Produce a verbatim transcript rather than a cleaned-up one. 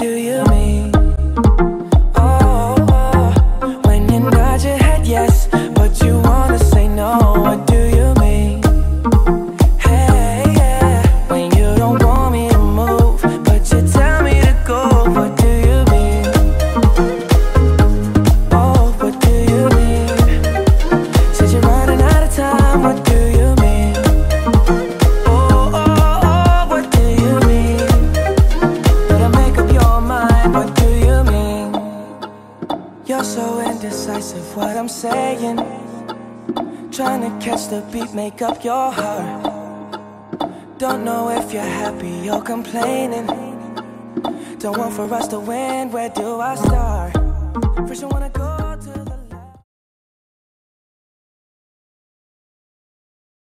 do you mean? Oh, oh, when you nod your head yes, but you wanna say no, what do you mean? Hey, yeah, when you don't want me to move, but you tell me to go, what do you mean? Oh, what do you mean? Said you're running out of time, what do you mean? Oh, oh, oh, what do you mean? Better make up your mind, what do you mean? You're so indecisive, what I'm saying. Trying to catch the beat, make up your heart. Don't know if you're happy or complaining. Don't want for us to win, where do I start? First you wanna go